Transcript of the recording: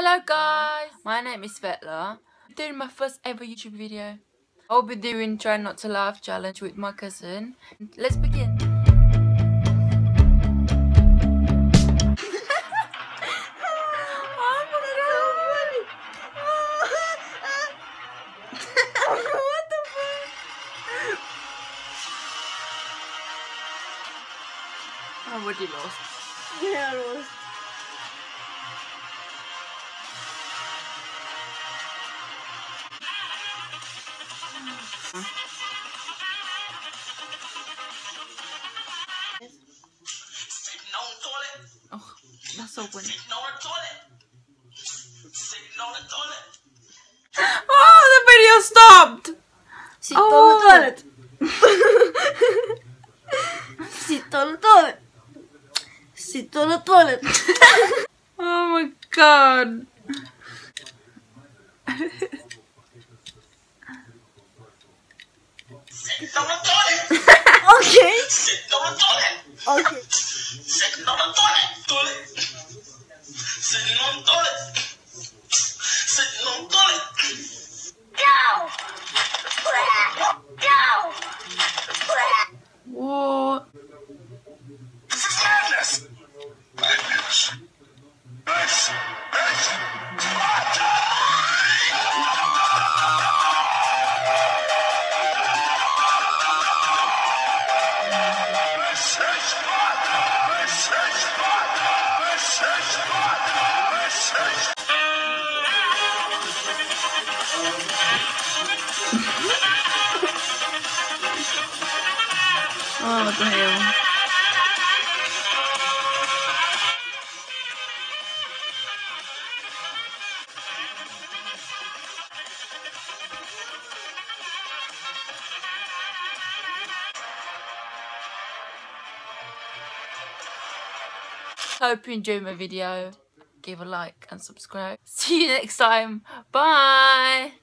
Hello guys, my name is Svetla. I'm doing my first ever YouTube video. I'll be doing try not to laugh challenge with my cousin. Let's begin. What the fuck? Oh, what you lost? Yeah, Rose. Sitting on the toilet. Oh, that's so funny. Sitting on the toilet. Sitting on the toilet. Oh, the video stopped! Sit on the toilet. Sit on the toilet. Sit on the toilet. Oh my god. Sitting on the toilet. Okay. Sitting on the toilet. Okay. Sitting on the toilet. Toilet. Sitting on the toilet. Sitting on the toilet. Go! Go! What? This is madness. Madness. This is Sparta! This is Sparta! This is Sparta! This is Sparta! This is Oh, what the hell? Hope you enjoyed my video. Give a like and subscribe. See you next time. Bye.